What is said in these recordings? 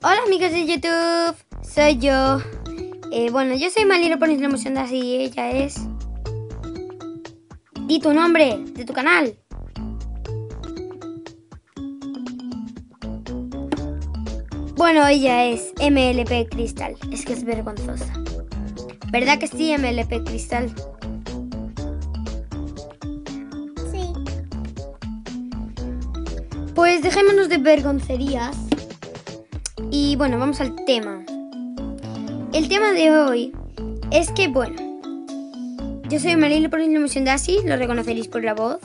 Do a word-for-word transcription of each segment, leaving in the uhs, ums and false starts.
Hola amigos de YouTube, soy yo. Eh, bueno, yo soy Maliro por la emoción de así y ella es... Di tu nombre de tu canal. Bueno, ella es M L P Crystal. Es que es vergonzosa. ¿Verdad que sí, M L P Crystal? Sí. Pues dejémonos de vergoncerías. Y bueno, vamos al tema. El tema de hoy es que, bueno, yo soy Marilo por la emoción de así, lo reconoceréis por la voz.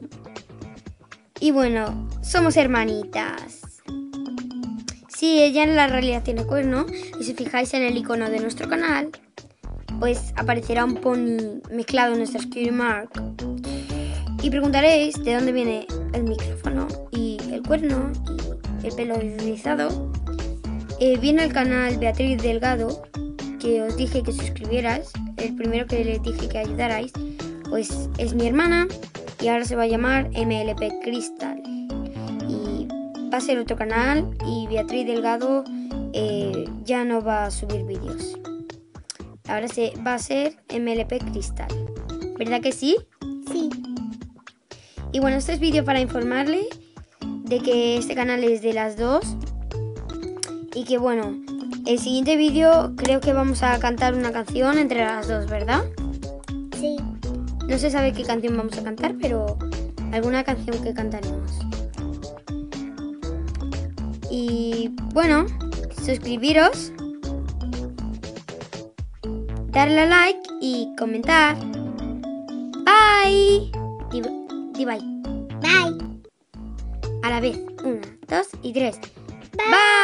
Y bueno, somos hermanitas. Sí, ella en la realidad tiene cuerno. Y si fijáis en el icono de nuestro canal, pues aparecerá un pony mezclado en nuestra Cutie Mark. Y preguntaréis de dónde viene el micrófono y el cuerno y el pelo rizado. Eh, viene el canal Beatriz Delgado, que os dije que suscribierais. El primero que les dije que ayudarais, pues es mi hermana y ahora se va a llamar M L P Crystal. Y va a ser otro canal y Beatriz Delgado eh, ya no va a subir vídeos. Ahora se va a ser M L P Crystal. ¿Verdad que sí? Sí. Y bueno, este es vídeo para informarle de que este canal es de las dos. Y que bueno, el siguiente vídeo creo que vamos a cantar una canción entre las dos, ¿verdad? Sí. No se sabe qué canción vamos a cantar, pero alguna canción que cantaremos. Y bueno, suscribiros, darle a like y comentar. Bye. Di, di bye. Bye. A la vez. Una, dos y tres. Bye.